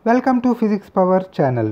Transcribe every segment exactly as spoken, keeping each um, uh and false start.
Welcome to physics power channel.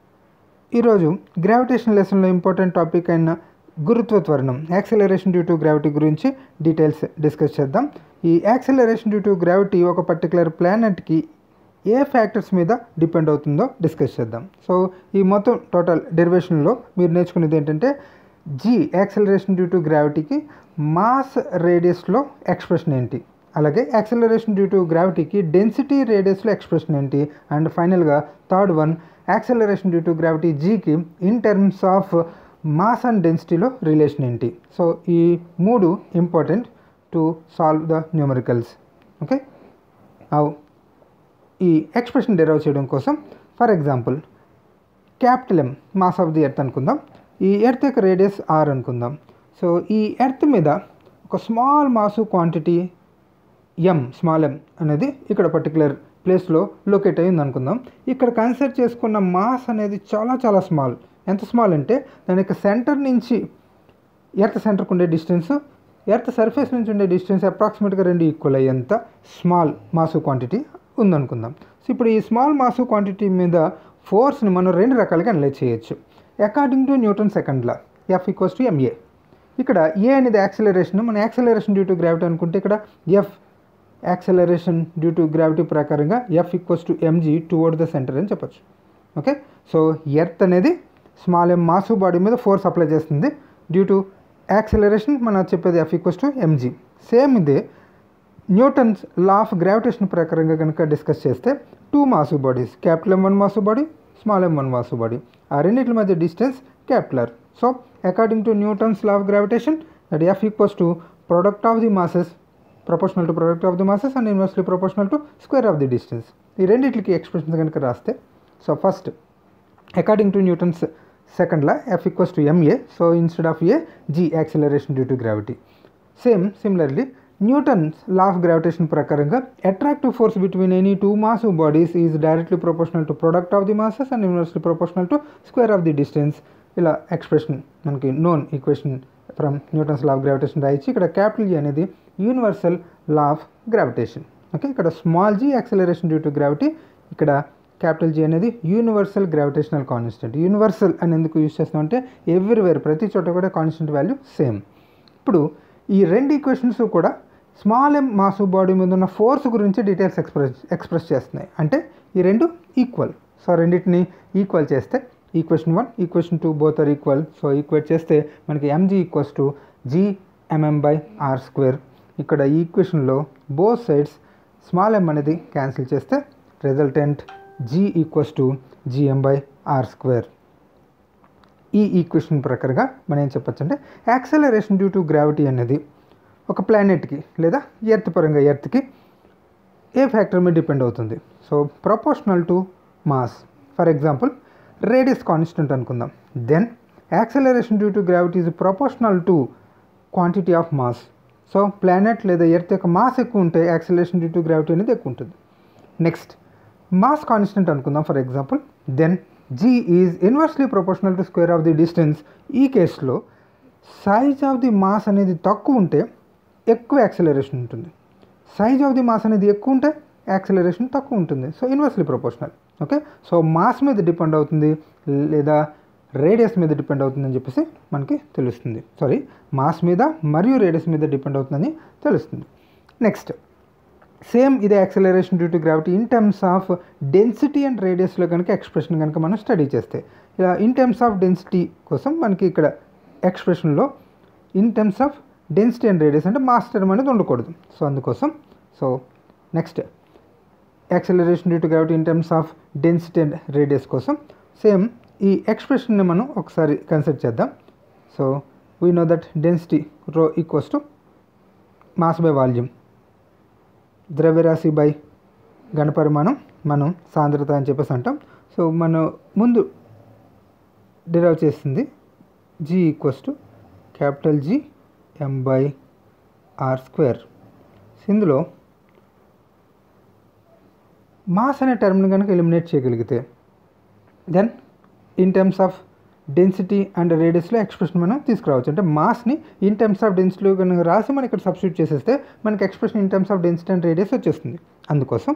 ఈరోజు gravitation లెసన్లో important topic అయిన గురుత్వ త్వరణం యాక్సిలరేషన్ డ్యూ టు గ్రావిటీ గురించి డీటెయిల్స్ డిస్కస్ చేద్దాం. ఈ యాక్సిలరేషన్ డ్యూ టు గ్రావిటీ ఒక పర్టికులర్ ప్లానెట్కి ఏ ఫ్యాక్టర్స్ మీద డిపెండ్ అవుతుందో డిస్కస్ చేద్దాం. సో ఈ మొత్తం టోటల్ డెరివేషన్లో మీరు నేర్చుకునేది ఏంటంటే జీ యాక్సిలరేషన్ డ్యూ టు గ్రావిటీకి మాస్ రేడియస్లో ఎక్స్ప్రెషన్ ఏంటి, అలాగే యాక్సిలరేషన్ డ్యూ టు గ్రావిటీకి డెన్సిటీ రేడియస్లో ఎక్స్ప్రెషన్ ఏంటి, అండ్ ఫైనల్గా third one acceleration due to gravity జీకి in terms of mass and డెన్సిటీలో రిలేషన్ ఏంటి. సో ఈ మూడు important to solve the numericals. Okay, అవు ఈ ఎక్స్ప్రెషన్ డెరైవ్ చేయడం కోసం for example capital M mass of the earth అనుకుందాం. ఈ ఎర్త్ యొక్క రేడియస్ ఆర్ అనుకుందాం. సో ఈ ఎర్త్ మీద ఒక small mass quantity m small m అనేది ఇక్కడ పర్టికులర్ ప్లేస్లో లొకేట్ అయ్యింది అనుకుందాం. ఇక్కడ కన్సిడర్ చేసుకున్న మాస్ అనేది చాలా చాలా స్మాల్. ఎంత స్మాల్ అంటే దాని యొక్క సెంటర్ నుంచి ఎర్త్ సెంటర్కి ఉండే డిస్టెన్స్, ఎర్త్ సర్ఫేస్ నుంచి ఉండే డిస్టెన్స్ అప్రాక్సిమేట్గా రెండు ఈక్వల్ అయ్యేంత స్మాల్ మాసు క్వాంటిటీ ఉందనుకుందాం. సో ఇప్పుడు ఈ స్మాల్ మాసు క్వాంటిటీ మీద ఫోర్స్ని మనం రెండు రకాలుగా అనలైజ్ చేయొచ్చు according to Newton second law. F equals to m a. ఇక్కడ ఏ అనేది యాక్సిలరేషన్, మన యాక్సిలరేషన్ డ్యూ టు గ్రావిటీ అనుకుంటే ఇక్కడ F acceleration due to gravity ప్రకారంగా F equals to m g toward the centre అని చెప్పొచ్చు. ఓకే, సో ఎర్త్ అనేది స్మాల్ ఎం మాసు బాడీ మీద ఫోర్స్ అప్లై చేస్తుంది. డ్యూ టు యాక్సిలరేషన్ మనం చెప్పేది F equals to m g. Same ఇదే న్యూటన్స్ లా ఆఫ్ గ్రావిటేషన్ ప్రకారంగా కనుక డిస్కస్ చేస్తే two mass bodies, capital M one mass body, small m one mass body, ఆ రెండింటి మధ్య distance capital R. So according to Newton's law of gravitation that F equals to product of the masses proportional to product of the masses and inversely proportional to square of the distance. ఈ రెండింటికి expressions కనుక రాస్తే so first according to Newton's second law F equals to m a. So instead of a g acceleration due to gravity. Same similarly Newton's law of gravitation ప్రకారంగా attractive force between any two mass bodies is directly proportional to product of the masses and inversely proportional to square of the distance. ఇలా expression మనకి known equation from Newton's law of gravitation రాయించి ఇక్కడ capital G అనేది universal law of gravitation. Okay, ఇక్కడ small g acceleration due to gravity, ఇక్కడ capital G అనేది universal gravitational constant. Universal అని ఎందుకు యూజ్ చేస్తామంటే ఎవ్రీవేర్ ప్రతి చోట కూడా కాన్స్టెంట్ వాల్యూ సేమ్. ఇప్పుడు ఈ రెండు ఈక్వేషన్స్ కూడా స్మాల్ ఎం మాసు బాడీ మీద ఉన్న ఫోర్స్ గురించి డీటెయిల్స్ ఎక్స్ప్రెస్ ఎక్స్ప్రెస్ చేస్తున్నాయి. అంటే ఈ రెండు ఈక్వల్. సో రెండింటిని ఈక్వల్ చేస్తే equation one equation two both are equal. So equate చేస్తే మనకి m g equals to G m M by R square. ఇక్కడ ఈ ఈక్వేషన్లో బోత్ సైడ్స్ స్మాల్ ఎం అనేది క్యాన్సిల్ చేస్తే resultant g equals to G M by R square. ఈ equation ప్రకారంగా మనం ఏం చెప్పచ్చు అంటే యాక్సలరేషన్ డ్యూ టు గ్రావిటీ అనేది ఒక ప్లానెట్కి లేదా ఎర్త్ పరంగా ఎర్త్కి ఏ ఫ్యాక్టర్ మీద డిపెండ్ అవుతుంది. So proportional to mass. For example radius constant అనుకుందాం. Then acceleration due to gravity is proportional to quantity of mass. So planet లేదా ఎర్త్ యొక్క మాస్ ఎక్కువ ఉంటే యాక్సలరేషన్ డ్యూ టు గ్రావిటీ అనేది ఎక్కువ ఉంటుంది. నెక్స్ట్ మాస్ కాన్స్టెంట్ అనుకుందాం for example. Then g is inversely proportional to square of the distance. ఈ కేసులో సైజ్ ఆఫ్ ది మాస్ అనేది తక్కువ ఉంటే ఎక్కువ యాక్సలరేషన్ ఉంటుంది, సైజ్ ఆఫ్ ది మాస్ అనేది ఎక్కువ ఉంటే యాక్సలరేషన్ తక్కువ ఉంటుంది. So inversely proportional. Okay, so mass మీద డిపెండ్ అవుతుంది లేదా రేడియస్ మీద డిపెండ్ అవుతుందని చెప్పేసి మనకి తెలుస్తుంది. సారీ, మాస్ మీద మరియు రేడియస్ మీద డిపెండ్ అవుతుందని తెలుస్తుంది. నెక్స్ట్ సేమ్ ఇదే acceleration due to gravity in terms of density and రేడియస్లో కనుక ఎక్స్ప్రెషన్ కనుక మనం స్టడీ చేస్తే ఇలా ఇన్ టర్మ్స్ ఆఫ్ డెన్సిటీ కోసం మనకి ఇక్కడ ఎక్స్ప్రెషన్లో in terms of density and radius అంటే మాస్ టర్మ్ అనేది ఉండకూడదు. సో అందుకోసం so next acceleration due to gravity in terms of density and radius కోసం సేమ్ ఈ ఎక్స్ప్రెషన్ని మనం ఒకసారి కన్సిడర్ చేద్దాం. So we know that density rho equals to mass by volume, ద్రవ్యరాశి బై ఘనపరిమాణం మనం సాంద్రత అని చెప్పేసి అంటాం. సో మనం ముందు డిరైవ్ చేసింది g equals to capital G M by R square. ఇందులో మాస్ అనే టర్మ్ని కనుక ఎలిమినేట్ చేయగలిగితే then in terms of density and రేడియస్లో ఎక్స్ప్రెషన్ మనం తీసుకురావచ్చు. అంటే మాస్ని ఇన్ టర్మ్స్ ఆఫ్ డెన్సిటీలో కనుక రాసి మనం ఇక్కడ సబ్స్టిట్యూట్ చేసేస్తే మనకి expression in terms of density and radius వచ్చేస్తుంది. అందుకోసం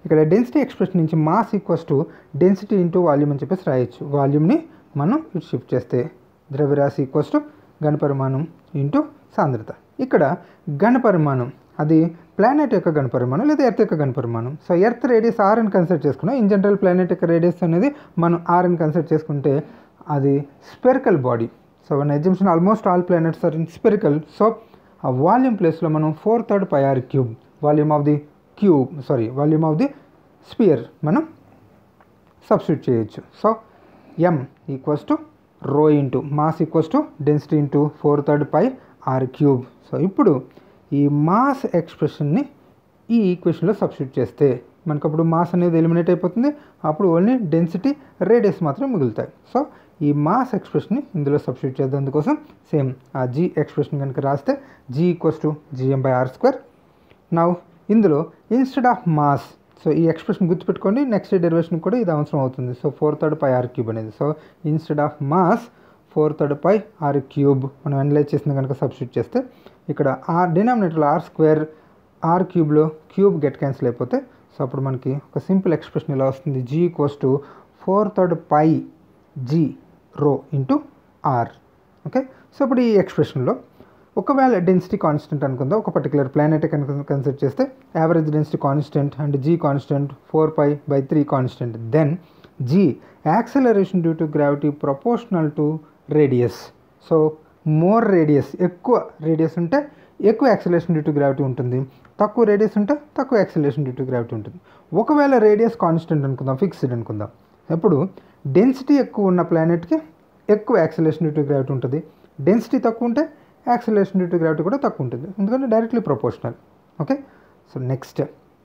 ఇక్కడ డెన్సిటీ ఎక్స్ప్రెషన్ నుంచి mass equals to density into volume అని చెప్పేసి రాయొచ్చు. వాల్యూమ్ని మనం ఇటు షిఫ్ట్ చేస్తే ద్రవ్యరాశి ఈక్వల్స్ టు ఘనపరిమాణం ఇంటూ సాంద్రత. ఇక్కడ ఘనపరిమాణం అది ప్లానెట్ యొక్క ఘనపరిమాణం లేదా ఎర్త్ యొక్క ఘనపరిమాణం. సో ఎర్త్ రేడియస్ ఆర్ అని కన్సిడర్ చేసుకున్నాం. ఇన్ జనరల్ ప్లానెట్ యొక్క రేడియస్ అనేది మనం ఆర్ అని కన్సిడర్ చేసుకుంటే అది spherical body. So one exemption almost all planets are in spherical. So ఆ వాల్యూమ్ ప్లేస్లో మనం four third pi R cube volume of the cube sorry volume of the sphere మనం సబ్స్టిట్యూట్ చేయొచ్చు. So M equals to rho into mass equals to density into four third pi R cube. So ఇప్పుడు ఈ mass ఎక్స్ప్రెషన్ని ఈ ఈక్వేషన్లో substitute చేస్తే మనకు అప్పుడు mass అనేది eliminate అయిపోతుంది. అప్పుడు ఓన్లీ డెన్సిటీ రేడియస్ మాత్రం మిగులుతాయి. సో ఈ మాస్ ఎక్స్ప్రెషన్ని ఇందులో సబ్స్టిట్యూట్ చేద్దాం. అందుకోసం సేమ్ ఆ జీ ఎక్స్ప్రెషన్ కనుక రాస్తే g equals to G M by R square. Now ఇందులో ఇన్స్టెడ్ ఆఫ్ మాస్, సో ఈ ఎక్స్ప్రెషన్ గుర్తుపెట్టుకోండి, నెక్స్ట్ డెరివేషన్ కూడా ఇది అవసరం అవుతుంది. So four third pi R cube అనేది. So instead of mass four third pi R cube మనం అనలైజ్ చేసిన కనుక సబ్స్టిట్యూట్ చేస్తే ఇక్కడ ఆర్ డినామినేటర్లో ఆర్ స్క్వేర్ ఆర్ క్యూబ్లో క్యూబ్ గెట్ క్యాన్సిల్ అయిపోతే సో అప్పుడు మనకి ఒక సింపుల్ ఎక్స్ప్రెషన్ ఇలా వస్తుంది. G equals to four third pi G rho into R. Okay, so ఇప్పుడు ఈ ఎక్స్ప్రెషన్లో ఒకవేళ డెన్సిటీ కాన్స్టెంట్ అనుకుందాం, ఒక పర్టికులర్ ప్లానెట్ కనుక కన్సిడర్ చేస్తే average density constant and G constant four pi by three constant, then g acceleration due to gravity proportional to radius. So more radius, ఎక్కువ radius ఉంటే ఎక్కువ యాక్సలరేషన్ డ్యూ టు గ్రావిటీ ఉంటుంది, తక్కువ radius ఉంటే తక్కువ acceleration due to gravity ఉంటుంది. ఒకవేళ radius constant అనుకుందాం, ఫిక్స్డ్ అనుకుందాం, అప్పుడు డెన్సిటీ ఎక్కువ ఉన్న ప్లానెట్కి ఎక్కువ యాక్సలరేషన్ డ్యూ టు గ్రావిటీ ఉంటుంది, డెన్సిటీ తక్కువ ఉంటే యాక్సలరేషన్ డ్యూ టు గ్రావిటీ కూడా తక్కువ ఉంటుంది, ఎందుకంటే directly proportional. Okay, so next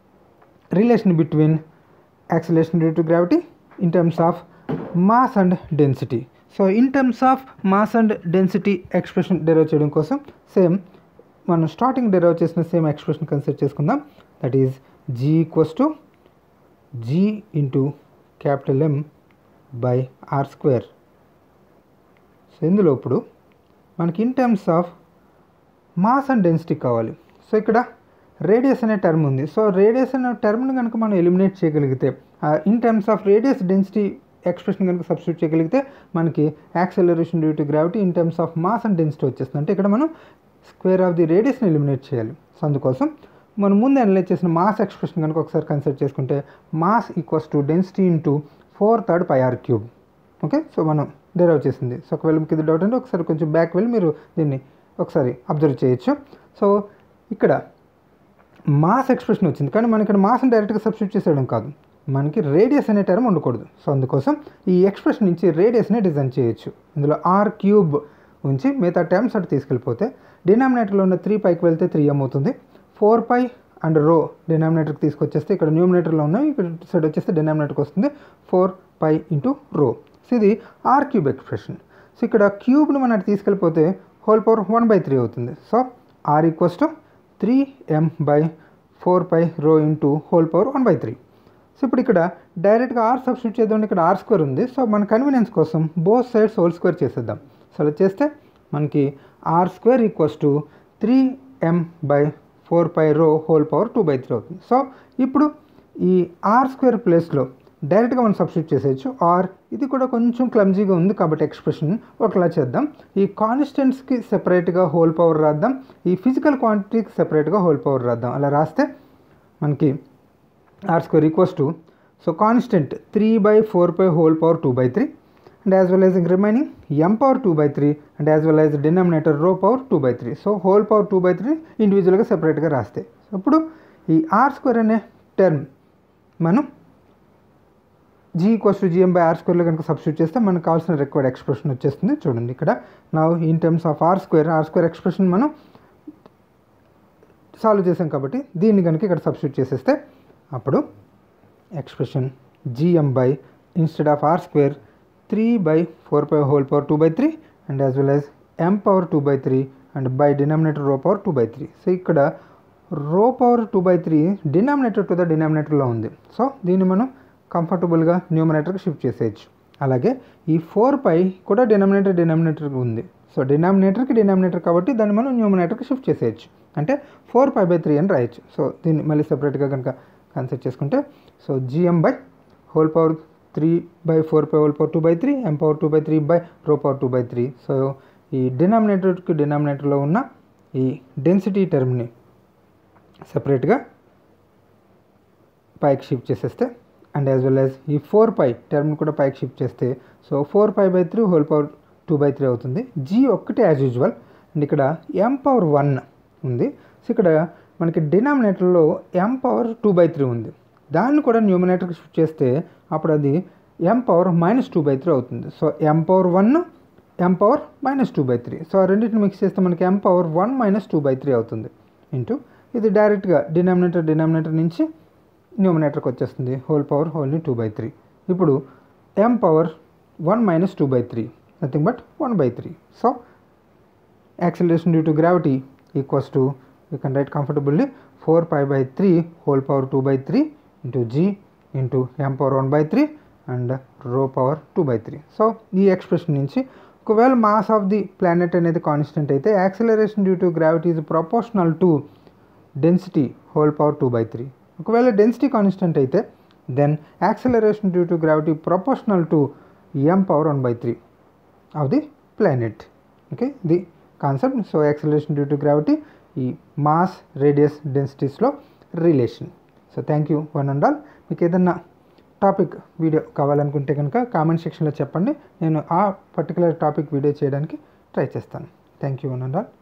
relation between acceleration due to gravity in terms of mass and density. So in terms of mass and density expression derive చేయడం కోసం same మనం starting derive చేసిన same expression consider చేసుకుందాం. That is g equals to G into capital M by R square. So ఇందులో ఇప్పుడు మనకి in terms of mass and density కావాలి. So ఇక్కడ రేడియస్ అనే టర్మ్ ఉంది. సో రేడియస్ అనే టర్మ్ని కనుక మనం ఎలిమినేట్ చేయగలిగితే in terms of radius density expression కనుక సబ్స్టిట్యూట్ చేయగలిగితే మనకి acceleration due to gravity in terms of mass and density వచ్చేస్తుంది. అంటే ఇక్కడ మనం స్క్వేర్ ఆఫ్ ది రేడియస్ని ఎలిమినేట్ చేయాలి. సో అందుకోసం మనం ముందు అనలైజ్ చేసిన మాస్ ఎక్స్ప్రెషన్ కనుక ఒకసారి కన్సిడర్ చేసుకుంటే mass equals to density into four third pi R cube. Okay, so మనం డెరైవ్ చేసింది. సో ఒకవేళ మీకు ఇది డౌట్ అంటే ఒకసారి కొంచెం బ్యాక్ వెళ్ళి మీరు దీన్ని ఒకసారి అబ్జర్వ్ చేయొచ్చు. సో ఇక్కడ మాస్ ఎక్స్ప్రెషన్ వచ్చింది, కానీ మనం ఇక్కడ మాస్ని డైరెక్ట్గా సబ్స్టిట్యూట్ చేసేయడం కాదు, మనకి రేడియస్ అనే టర్మ్ ఉండకూడదు. సో అందుకోసం ఈ ఎక్స్ప్రెషన్ నుంచి రేడియస్ని డిజైన్ చేయొచ్చు. ఇందులో ఆర్ క్యూబ్ ఉంచి మిగతా టర్మ్స్ అటు తీసుకెళ్ళిపోతే డినామినేటర్లో ఉన్న త్రీ పైకి వెళ్తే త్రీ ఎం అవుతుంది, ఫోర్ పై అండ్ రో డినామినేటర్కి తీసుకొచ్చేస్తే ఇక్కడ న్యూమినేటర్లో ఉన్నాయి, ఇక్కడ సైడ్ వచ్చేస్తే డినామినేటర్కి వస్తుంది four pi into rho. So ఇది ఆర్ క్యూబ్ ఎక్స్ప్రెషన్. సో ఇక్కడ క్యూబ్ని మనం అటు తీసుకెళ్ళిపోతే whole power one by three అవుతుంది. So R equals to three M by four pi rho into whole power one by three. So ఇప్పుడు ఇక్కడ డైరెక్ట్గా ఆర్ సబ్స్టిట్యూట్ చేద్దాం, ఇక్కడ ఆర్ స్క్వేర్ ఉంది. సో మన కన్వీనియన్స్ కోసం బోత్ సైడ్స్ హోల్ స్క్వేర్ చేసేద్దాం. సో అలా చేస్తే మనకి R square equals to three M by four pi rho whole power two by three అవుతుంది. సో ఇప్పుడు ఈ ఆర్ స్క్వేర్ ప్లేస్లో డైరెక్ట్గా మనం సబ్స్టిట్యూట్ చేసేయచ్చు. ఆర్ ఇది కూడా కొంచెం క్లమ్జీగా ఉంది కాబట్టి ఎక్స్ప్రెషన్ ఒకలా చేద్దాం. ఈ కాన్స్టెంట్స్కి సెపరేట్గా హోల్ పవర్ రాద్దాం, ఈ ఫిజికల్ క్వాంటిటీకి సెపరేట్గా హోల్ పవర్ రాద్దాం. అలా రాస్తే మనకి R square equals to so constant three by four pi whole power two by three and as well as remaining M power two by three and as well as denominator rho power two by three. So whole power two by three ఇండివిజువల్గా సెపరేట్గా రాస్తే ఇప్పుడు ఈ R square అనే term మనం g equals to G M by R స్క్వేర్లో కనుక substitute చేస్తే మనకు కావాల్సిన రిక్వైర్డ్ ఎక్స్ప్రెషన్ వచ్చేస్తుంది. చూడండి ఇక్కడ నా in terms of R square R square expression మనం సాల్వ్ చేసాం కాబట్టి దీన్ని కనుక ఇక్కడ సబ్స్టిట్యూట్ చేసేస్తే అప్పుడు expression G M by instead of R square three by four pi whole power two by three and as well as M power two by three and by denominator rho power two by three. So ఇక్కడ rho power two by three denominator to the డినామినేటర్లో ఉంది. So దీన్ని మనం కంఫర్టబుల్గా న్యూమరేటర్కి shift చేసేయచ్చు. అలాగే ఈ four పై కూడా డినామినేటర్ డినామినేటర్కి ఉంది. సో డినామినేటర్కి డినామినేటర్ కాబట్టి దాన్ని మనం న్యూమరేటర్కి షిఫ్ట్ చేసేయచ్చు, అంటే ఫోర్ పై బై త్రీ అని రాయొచ్చు. సో దీన్ని మళ్ళీ సెపరేట్గా కనుక కన్సిడర్ చేసుకుంటే so gm by whole power three by four pi whole power two by three M power two by three by rho power two by three. So ఈ డినామినేటర్కి డినామినేటర్లో ఉన్న ఈ డెన్సిటీ టర్మ్ని సపరేట్గా పైకి షిఫ్ట్ చేసేస్తే అండ్ యాజ్ వెల్ యాజ్ ఈ four pi టర్మ్ని కూడా పైకి షిఫ్ట్ చేస్తే so four pi by three whole power two by three అవుతుంది. జీ ఒక్కటే యాజ్ యూజువల్ అండ్ ఇక్కడ ఎం పవర్ వన్ ఉంది. సో ఇక్కడ మనకి డినామినేటర్లో M power two by three ఉంది, దాన్ని కూడా న్యూమినేటర్కి షిఫ్ట్ చేస్తే అప్పుడు అది M power minus two by three అవుతుంది. So M power one M power minus two by three. So ఆ రెండింటిని మిక్స్ చేస్తే మనకి M power one minus two by three అవుతుంది ఇంటూ ఇది డైరెక్ట్గా డినామినేటర్ డినామినేటర్ నుంచి న్యూమినేటర్కి వచ్చేస్తుంది whole power only two by three. ఇప్పుడు M power one minus two by three nothing but one by three. So acceleration due to gravity equals to you can write comfortably four pi by three whole power two by three into g into M power one by three and rho power two by three. So ఈ expression నుంచి ఒకవేళ mass of the planet అనేది constant అయితే acceleration due to gravity is proportional to density whole power two by three. ఒకవేళ density constant అయితే then acceleration due to gravity proportional to M power one by three of the planet. Okay, the concept. So acceleration due to gravity ఈ mass radius డెన్సిటీస్లో relation. So thank you one and all. మీకు ఏదన్నా topic video కావాలనుకుంటే కనుక comment సెక్షన్లో చెప్పండి, నేను ఆ పర్టికులర్ టాపిక్ వీడియో చేయడానికి ట్రై చేస్తాను. Thank you one and all.